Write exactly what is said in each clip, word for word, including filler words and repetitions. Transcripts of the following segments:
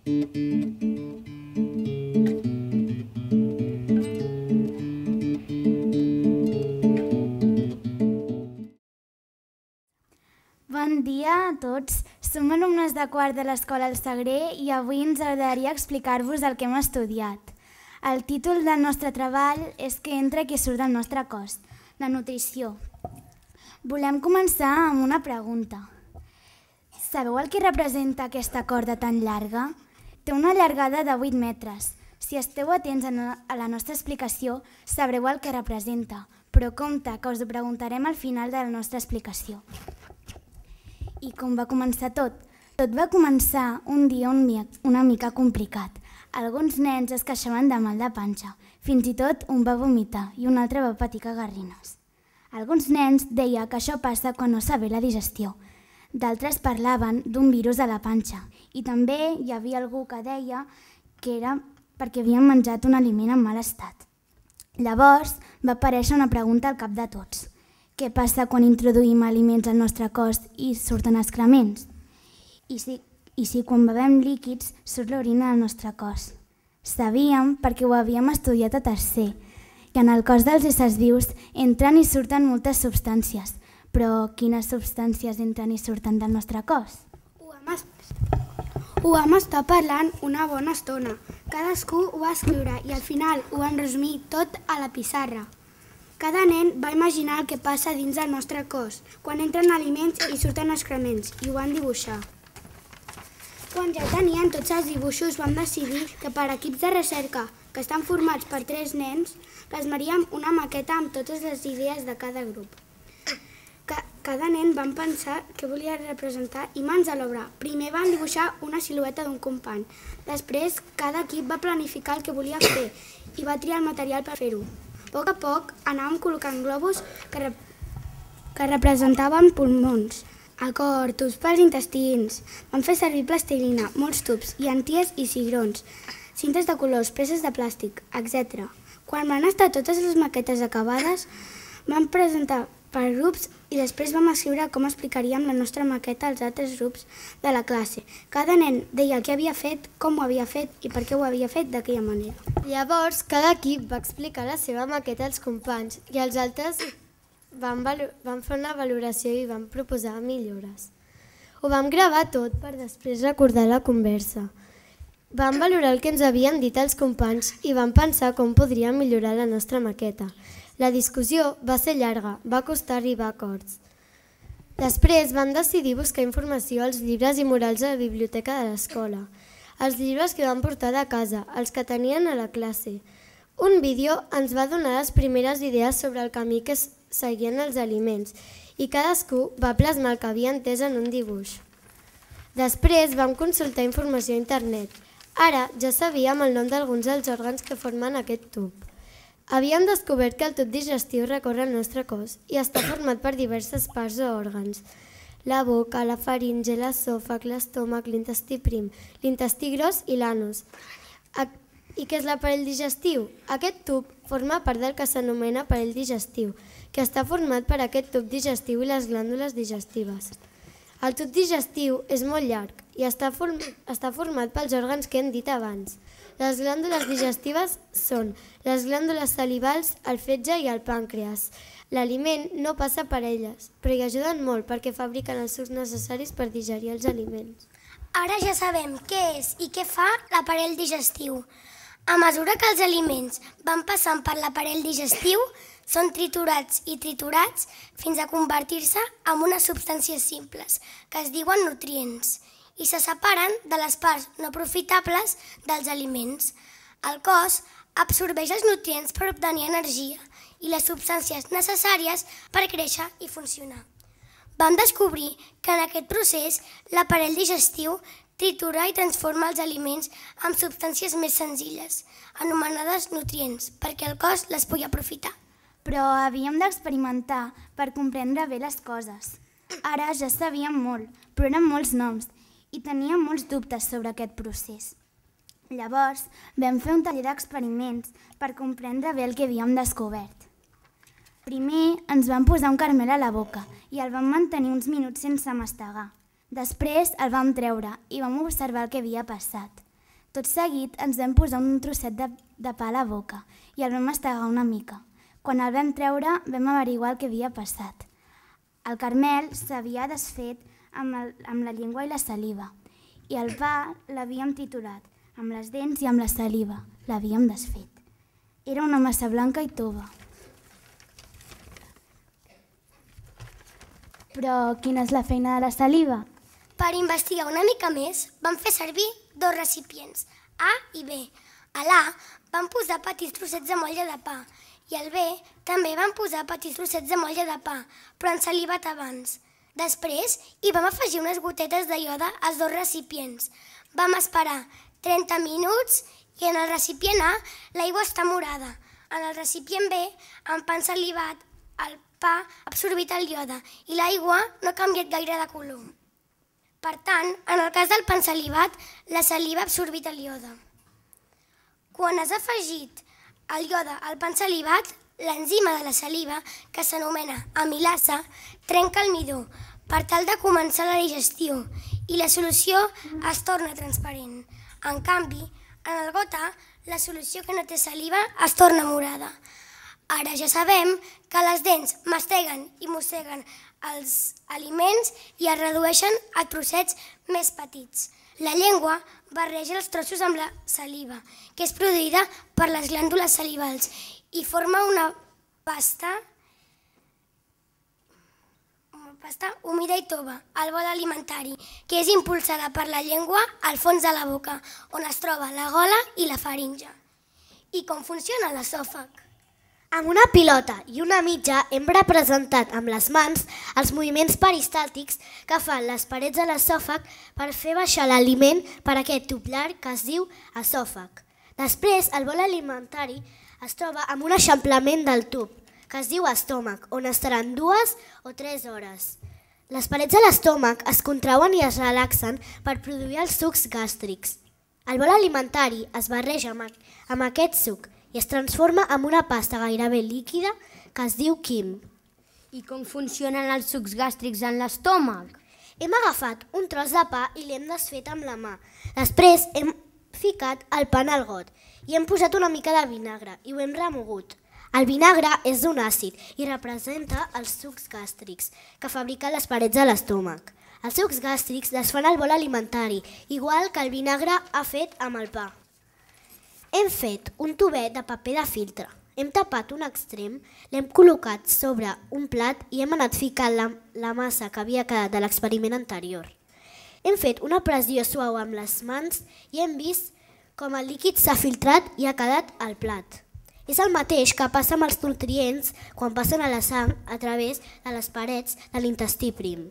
Bon dia a tots. Som alumnes de quart de l'Escola El Sagrer i avui ens agradaria explicar-vos el que hem estudiat. El títol del nostre treball és Què entra i què surt del nostre cos, la nutrició. Volem començar amb una pregunta. Sabeu el que representa aquesta corda tan llarga? Té una llargada de vuit metres. Si esteu atents a la nostra explicació, sabreu el que representa, però compte que us ho preguntarem al final de la nostra explicació. I com va començar tot? Tot va començar un dia una mica complicat. Alguns nens es queixaven de mal de panxa, fins i tot un va vomitar i un altre va patir cagarrines. Alguns nens deien que això passa quan no s'ha bé la digestió. D'altres parlaven d'un virus a la panxa i també hi havia algú que deia que era perquè havien menjat un aliment en mal estat. Llavors va aparèixer una pregunta al cap de tots. Què passa quan introduïm aliments al nostre cos i surten excrements? I si, i si quan bevem líquids surt l'orina del nostre cos? Sabíem, perquè ho havíem estudiat a tercer, que en el cos dels éssers vius entren i surten moltes substàncies. Però quines substàncies entren i surten del nostre cos? Ho vam, ho vam estar parlant una bona estona. Cadascú ho va escriure i al final ho vam resumir tot a la pissarra. Cada nen va imaginar el que passa dins del nostre cos, quan entren aliments i surten excrements, i ho van dibuixar. Quan ja tenien tots els dibuixos, vam decidir que per equips de recerca, que estan formats per tres nens, plasmaríem una maqueta amb totes les idees de cada grup. Cada nen van pensar què volia representar i mans a l'obra. Primer van dibuixar una silueta d'un company. Després, cada equip va planificar el que volia fer i va triar el material per fer-ho. A poc a poc anàvem col·locant globus que, rep que representaven pulmons, el cor, tubs pels intestins. Vam fer servir plastilina, molts tubs, llenties i cigrons, cintes de colors, peces de plàstic, etcètera. Quan van estar totes les maquetes acabades, vam presentar per grups i després vam escriure com explicaríem la nostra maqueta als altres grups de la classe. Cada nen deia què havia fet, com ho havia fet i per què ho havia fet d'aquella manera. Llavors, cada equip va explicar la seva maqueta als companys i els altres van, van fer una valoració i van proposar millores. Ho vam gravar tot per després recordar la conversa. Vam valorar el que ens havien dit els companys i vam pensar com podríem millorar la nostra maqueta. La discussió va ser llarga, va costar arribar a acords. Després vam decidir buscar informació als llibres i murals a la biblioteca de l'escola, els llibres que vam portar de casa, els que tenien a la classe. Un vídeo ens va donar les primeres idees sobre el camí que seguien els aliments i cadascú va plasmar el que havia entès en un dibuix. Després vam consultar informació a internet. Ara ja sabíem el nom d'alguns dels òrgans que formen aquest tub. Havíem descobert que el tub digestiu recorre el nostre cos i està format per diverses parts o òrgans. La boca, la faringe, l'esòfag, l'estómac, l'intestí prim, l'intestí gros i l'anus. I què és l'aparell digestiu? Aquest tub forma part del que s'anomena aparell digestiu, que està format per aquest tub digestiu i les glàndules digestives. El tub digestiu és molt llarg i està format pels òrgans que hem dit abans. Les glàndules digestives són les glàndules salivals, el fetge i el pàncreas. L'aliment no passa per elles, però hi ajuden molt perquè fabriquen els sucs necessaris per digerir els aliments. Ara ja sabem què és i què fa l'aparell digestiu. A mesura que els aliments van passant per l'aparell digestiu, són triturats i triturats fins a convertir-se en unes substàncies simples, que es diuen nutrients, i se separen de les parts no profitables dels aliments. El cos absorbeix els nutrients per obtenir energia i les substàncies necessàries per créixer i funcionar. Vam descobrir que en aquest procés l'aparell digestiu tritura i transforma els aliments en substàncies més senzilles, anomenades nutrients, perquè el cos les pugui aprofitar. Però havíem d'experimentar per comprendre bé les coses. Ara ja sabíem molt, però eren molts noms i teníem molts dubtes sobre aquest procés. Llavors vam fer un taller d'experiments per comprendre bé el que havíem descobert. Primer ens vam posar un caramel a la boca i el vam mantenir uns minuts sense mastegar. Després el vam treure i vam observar el que havia passat. Tot seguit ens vam posar un trosset de, de pa a la boca i el vam mastegar una mica. Quan el vam treure vam averiguar el que havia passat. El caramel s'havia desfet amb, el, amb la llengua i la saliva i el pa l'havíem triturat amb les dents i amb la saliva. L'havíem desfet. Era una massa blanca i tova. Però quina és la feina de la saliva? Per investigar una mica més, vam fer servir dos recipients, A i B. A l'A vam posar petits trossets de motlle de pa i al B també vam posar petits trossets de motlle de pa, però ensalivat abans. Després hi vam afegir unes gotetes de iode als dos recipients. Vam esperar trenta minuts i en el recipient A l'aigua està morada. En el recipient B, amb pa ensalivat, el pa ha absorbit el iode i l'aigua no ha canviat gaire de color. Per tant, en el cas del pa ensalivat, la saliva ha absorbit el iode. Quan has afegit el iode al pa ensalivat, l'enzima de la saliva, que s'anomena amilasa, trenca el midó per tal de començar la digestió i la solució es torna transparent. En canvi, en el got A, la solució que no té saliva es torna morada. Ara ja sabem que les dents masteguen i mosseguen els aliments i es redueixen a trossets més petits. La llengua barreja els trossos amb la saliva, que és produïda per les glàndules salivals i forma una pasta, una pasta humida i tova, el bol alimentari, que és impulsada per la llengua al fons de la boca, on es troba la gola i la faringe. I com funciona l'esòfag? Amb una pilota i una mitja hem representat amb les mans els moviments peristàltics que fan les parets de l'esòfag per fer baixar l'aliment per aquest tub llarg que es diu esòfag. Després, el bol alimentari es troba amb un eixamplament del tub, que es diu estómac, on estaran dues o tres hores. Les parets de l'estómac es contrauen i es relaxen per produir els sucs gàstrics. El bol alimentari es barreja amb aquest suc i es transforma en una pasta gairebé líquida que es diu quim. I com funcionen els sucs gàstrics en l'estómac? Hem agafat un tros de pa i l'hem desfet amb la mà. Després hem ficat el pa en el got i hem posat una mica de vinagre i ho hem remogut. El vinagre és un àcid i representa els sucs gàstrics que fabriquen les parets de l'estómac. Els sucs gàstrics desfan el bol alimentari, igual que el vinagre ha fet amb el pa. Hem fet un tubet de paper de filtre. Hem tapat un extrem, l'hem col·locat sobre un plat i hem anat ficant la, la massa que havia quedat de l'experiment anterior. Hem fet una pressió suau amb les mans i hem vist com el líquid s'ha filtrat i ha quedat al plat. És el mateix que passa amb els nutrients quan passen a la sang a través de les parets de l'intestí prim.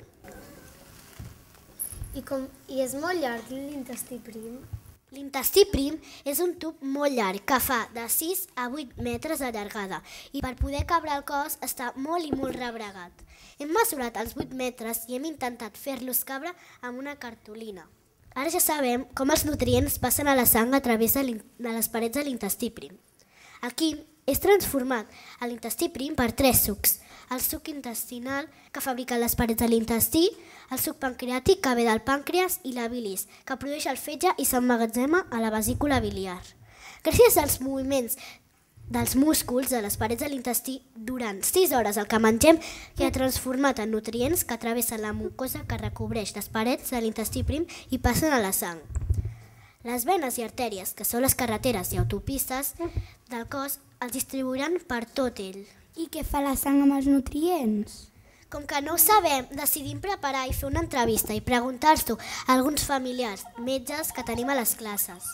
I, com, I és molt llarg l'intestí prim? L'intestí prim és un tub molt llarg que fa de sis a vuit metres de llargada i per poder cabre el cos està molt i molt rebregat. Hem mesurat els vuit metres i hem intentat fer-los cabre amb una cartolina. Ara ja sabem com els nutrients passen a la sang a través de, de les parets de l'intestí prim. El quim és transformat a l'intestí prim per tres sucs. El suc intestinal, que fabrica les parets de l'intestí, el suc pancreàtic, que ve del pàncreas, i la bilis, que produeix el fetge i s'emmagatzema a la vesícula biliar. Gràcies als moviments dels músculs de les parets de l'intestí, durant sis hores el que mengem queda transformat en nutrients que travessen la mucosa que recobreix les parets de l'intestí prim i passen a la sang. Les venes i artèries, que són les carreteres i autopistes del cos, els distribuiran per tot ell. I què fa la sang amb els nutrients? Com que no ho sabem, decidim preparar i fer una entrevista i preguntar-s'ho a alguns familiars, metges que tenim a les classes.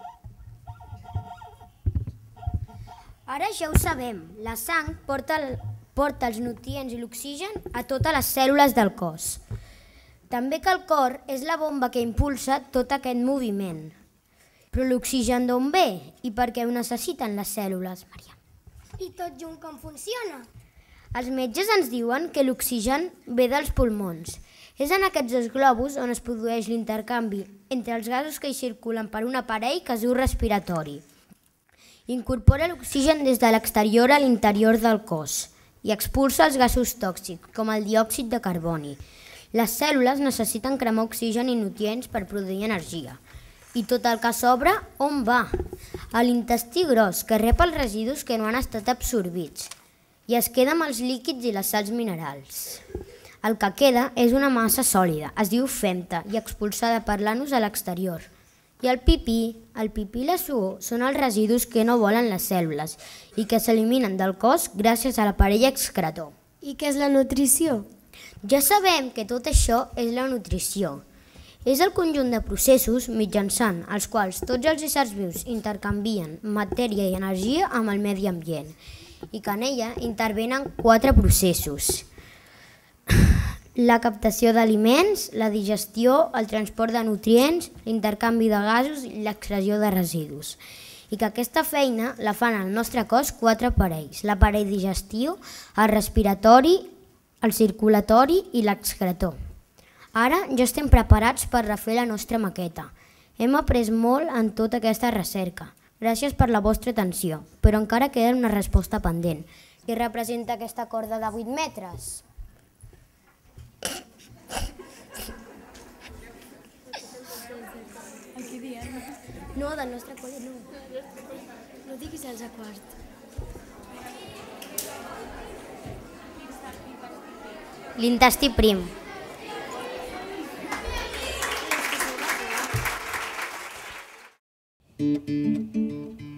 Ara ja ho sabem, la sang porta, el, porta els nutrients i l'oxigen a totes les cèl·lules del cos. També que el cor és la bomba que impulsa tot aquest moviment. Però l'oxigen d'on ve i per què ho necessiten les cèl·lules, Maria? I tot junt com funciona? Els metges ens diuen que l'oxigen ve dels pulmons. És en aquests dos globus on es produeix l'intercanvi entre els gasos que hi circulen per un aparell que es diu respiratori. Incorpora l'oxigen des de l'exterior a l'interior del cos i expulsa els gasos tòxics, com el diòxid de carboni. Les cèl·lules necessiten cremar oxigen i nutrients per produir energia. I tot el que s'obre, on va? A l'intestí gros, que rep els residus que no han estat absorbits i es queda amb els líquids i les sals minerals. El que queda és una massa sòlida, es diu femta i expulsada per l'anus a l'exterior. I el pipí, el pipí i la suor són els residus que no volen les cèl·lules i que s'eliminen del cos gràcies a l'aparell excretor. I què és la nutrició? Ja sabem que tot això és la nutrició. És el conjunt de processos mitjançant els quals tots els éssers vius intercanvien matèria i energia amb el medi ambient i que en ella intervenen quatre processos. La captació d'aliments, la digestió, el transport de nutrients, l'intercanvi de gasos i l'excreció de residus. I que aquesta feina la fan al nostre cos quatre aparells: l'aparell digestiu, el respiratori, el circulatori i l'excretor. Ara ja estem preparats per refer la nostra maqueta. Hem après molt en tota aquesta recerca. Gràcies per la vostra atenció, però encara queda una resposta pendent. Què representa aquesta corda de vuit metres? No, del nostre col·le no. No diguis els a quart. L'intestí prim. Thank you.